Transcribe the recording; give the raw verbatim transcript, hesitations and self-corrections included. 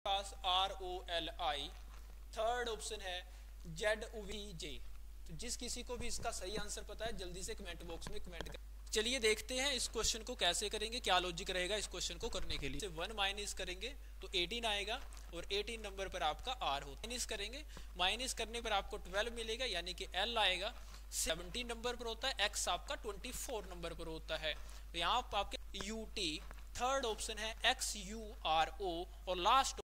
Pass R O L I, third option है Z V J. तो जिस किसी को भी इसका सही आंसर पता है जल्दी से कमेंट बॉक्स में कमेंट करें। चलिए देखते हैं इस क्वेश्चन को कैसे करेंगे, क्या लॉजिक रहेगा इस क्वेश्चन को करने के लिए। वन माइनस करेंगे तो एटीन आएगा और एटीन नंबर पर आपका आर होता है। माइनस करेंगे, माइनस करने पर आपको ट्वेल्व मिलेगा यानी कि एल आएगा। सेवनटीन नंबर पर होता है, एक्स आपका ट्वेंटी फोर नंबर पर होता है। तो यहाँ आपके यू टी, थर्ड ऑप्शन है एक्स यू आर ओ और लास्ट